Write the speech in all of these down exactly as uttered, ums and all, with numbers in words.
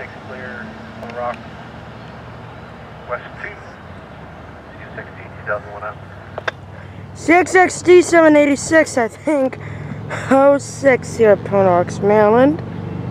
six clear on Rock West two, two sixty, two thousand one out. six X D seven eighty-six, I think. oh six here at Point Rocks, Maryland.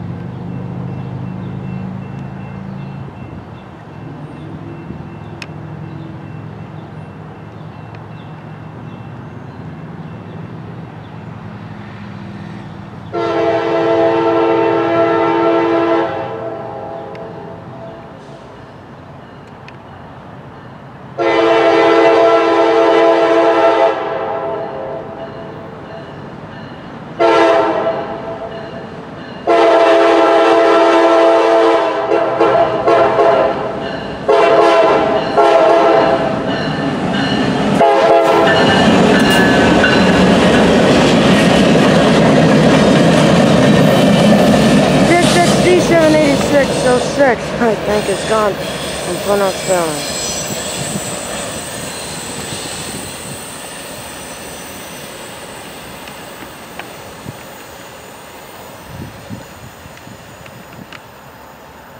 seven eighty-six oh six, I think, is gone from Point Rocks Valley.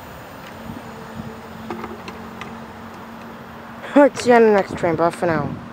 Alright, see you on the next train. Bye for now.